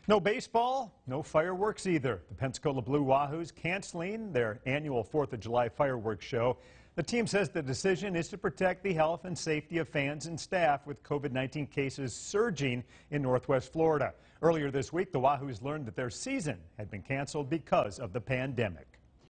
No baseball, no fireworks either. The Pensacola Blue Wahoos canceling their annual 4th of July fireworks show. The team says the decision is to protect the health and safety of fans and staff with COVID-19 cases surging in Northwest Florida. Earlier this week, the Wahoos learned that their season had been canceled because of the pandemic.